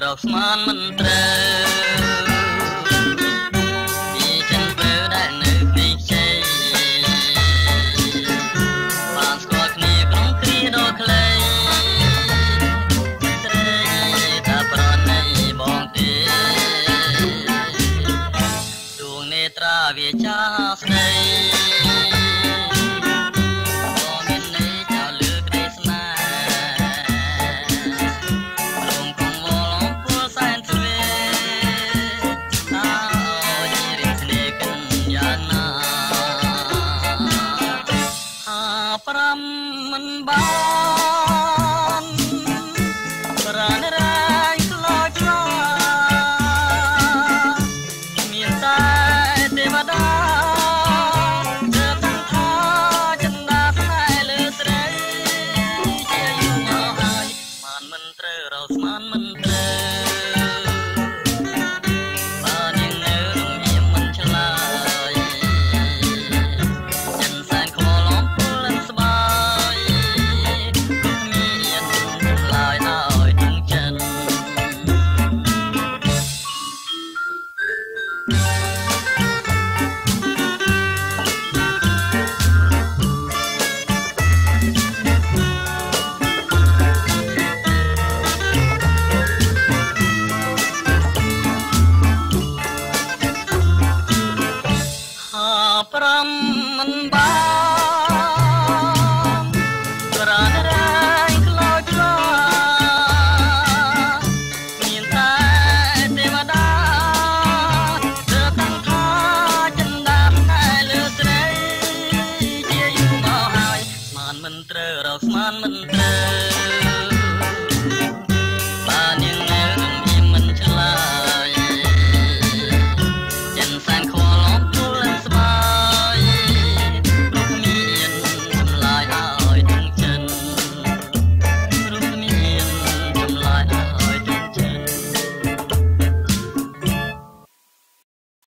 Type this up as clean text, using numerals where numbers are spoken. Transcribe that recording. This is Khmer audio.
រកស្មានមិនត្រូវពីចិនព្រឺដែលនៅពីខ្ចីបានស្គាល់គ្នាក្នុងគ្រាដ៏ខ្លីស្រីថាប្រណីបងទេដួងនេត្រាវាចាស្ដីប្រាំមិនបានប្រាណរែងខ្លោចខ្លាមានតែទេវតាจะตั้งท่าចិន្តាស្នេហ៍លើស្រីជាយូរមកហើយស្មានមិនត្រូវរកស្មានមិនត្រូវបានយើងនៅនឹងវាមិនឆ្លើយចិនសែនខ្វល់អំពើស្បាយគ្មានឆ្លើយឲ្យទុំចិនប្រាំមិនបានប្រាណរែងខ្លោចខ្លាមានតែទេវតាจะตั้งท่าចិន្តាស្នេហ៍លើស្រីជាយូរមកហើយស្មានមិនត្រូវរកស្មានមិនត្រូវ